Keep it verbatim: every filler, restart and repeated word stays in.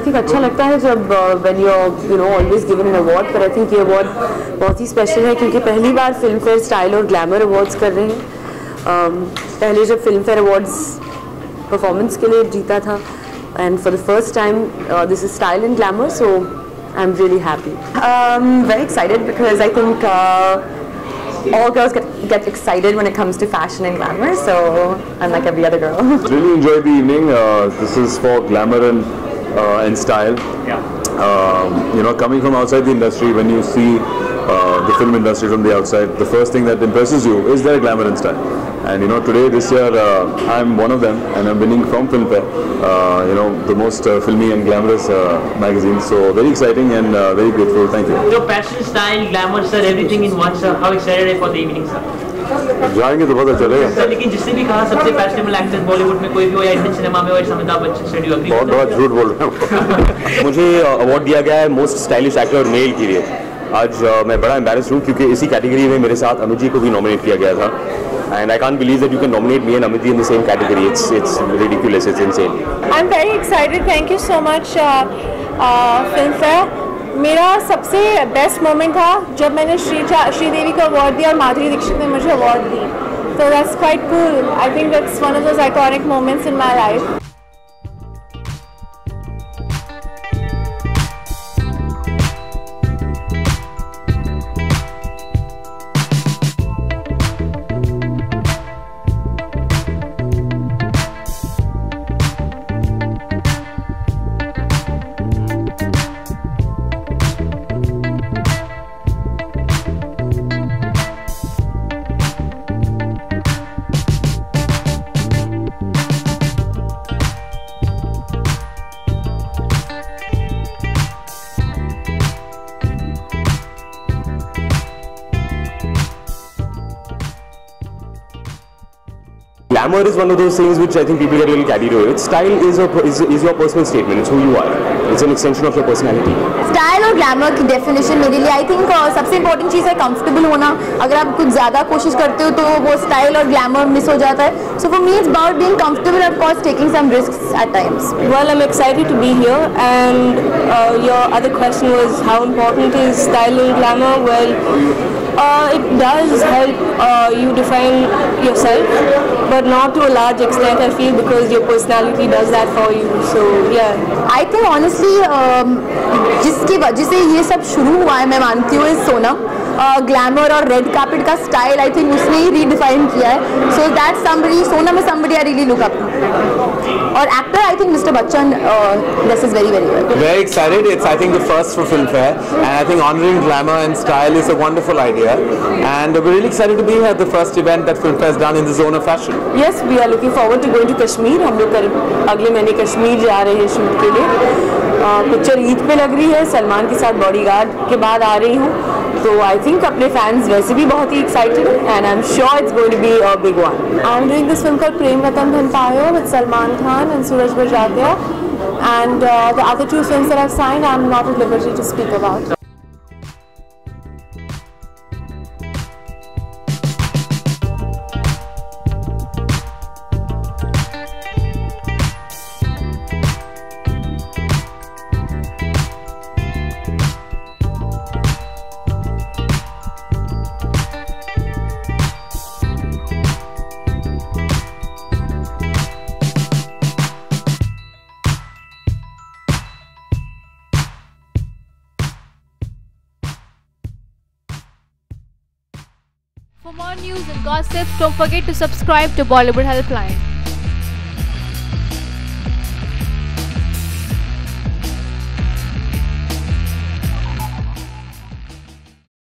Think अच्छा लगता है जब when you are you know always given an award, पर आई थिंक ये अवार्ड बहुत ही स्पेशल है क्योंकि पहली बार फिल्म फेयर स्टाइल और ग्लैमर अवार्ड्स कर रहे हैं। um, पहले जब फिल्म फेयर अवार्ड्स परफॉर्मेंस के लिए जीता था, and for the first time this is style and glamour, so I am really happy. Very excited because I think all girls get, get excited when it comes to fashion and glamour, so I'm like every other girl. Really enjoyed the evening. Uh, this is for glamour and uh, and style. Yeah. Um, you know, coming from outside the industry, when you see uh, the film industry from the outside, the first thing that impresses you is their glamour and style. And you know, today, this year, uh, I'm one of them, and I'm winning from Filmfare. Uh, you know, the most uh, filmy and glamorous uh, magazine. So very exciting and uh, very grateful. Thank you. So passion, style, glamour, sir, everything in one, sir. How excited are you for the evening, sir? जाएंगे तो पता चलेगा। Sir, लेकिन जिससे भी कहा सबसे fashionable actress Bollywood में कोई भी हो या इंडियन सिनेमा में हो, अमिताभ बच्चन से, अग्री? बहुत बड़ा झूठ बोल रहे हो। मुझे अवार्ड दिया गया है मोस्ट स्टाइलिश एक्टर मेल के लिए। आज uh, मैं बड़ा एम्बैरेस्ड हूँ क्योंकि इसी कैटेगरी में मेरे साथ अमित जी को भी नॉमिनेट किया गया था। And I can't believe that you can nominate me and Amit ji in the same category. It's it's ridiculous. It's insane. I'm very excited. Thank you so much, uh, uh, Filmfare. मेरा सबसे best moment था जब मैंने श्री श्रीदेवी को award दिया और माधुरी दीक्षित ने मुझे अवार्ड दी। So that's quite cool. I think that's one of those iconic moments in my life. Glamour is one of those things which I think people get a little carried away with. Style is, a, is, is your personal statement. It's who you are. It's an extension of your personality. Style और glamour की definition मेरे लिए I think uh, सबसे important चीज़ है comfortable होना। अगर आप कुछ ज़्यादा कोशिश करते हो तो वो स्टाइल और ग्लैमर मिस हो जाता है। So for me it's about being comfortable, of course taking some risks at times. Well, I'm excited to be here, and uh, your other question was how important is style and glamour. Well, uh, it does help uh, you define yourself, but not to a large extent, I feel, because your personality does that for you. So yeah. I think honestly जिसकी वजह से ये सब शुरू हुआ है मैं मानती हूँ इस सोनम। ग्लैमर और रेड कार्पेट का स्टाइल आई थिंक उसने ही रीडिफाइन किया है। So that somebody, Sonam is somebody I really look up to. और actor I think Mr Bachchan, this is very very good. Very excited. It's I think the first for Filmfare, and I think honoring glamour and style is a wonderful idea. And we're really excited to be here at the first event that Filmfare has done in the zone of fashion. Yes, we are looking forward to going to Kashmir. हम लोग कल अगले महीने कश्मीर जा रहे हैं shoot के लिए। पिक्चर ईद पे लग रही है, सलमान के साथ बॉडीगार्ड के बाद आ रही हूँ, तो आई थिंक अपने फैंस वैसे भी बहुत ही एक्साइटेड हैं, and I am sure it's going to be a big one. I am doing this film called Prem Ratan Dhan Payo with Salman Khan and Sooraj Barjatya, and uh, the other two films that I've signed I'm not at liberty to speak about. For more news and gossips, don't forget to subscribe to Bollywood Helpline.